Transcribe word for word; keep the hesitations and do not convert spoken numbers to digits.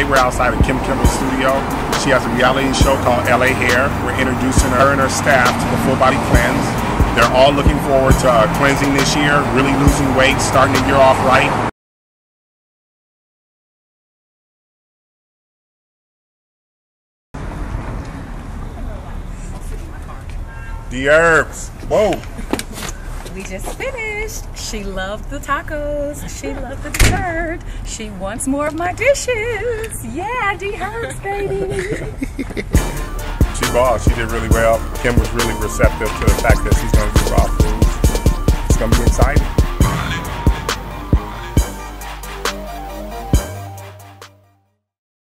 Today we're outside of Kim Kimble's studio. She has a reality show called L A Hair. We're introducing her and her staff to the full body cleanse. They're all looking forward to uh, cleansing this year, really losing weight, starting the year off right. The herbs. Whoa. We just finished. She loved the tacos. She loved the dessert. She wants more of my dishes. Yeah, D herbs, baby. She balled. She did really well. Kim was really receptive to the fact that she's going to do raw food. It's going to be exciting.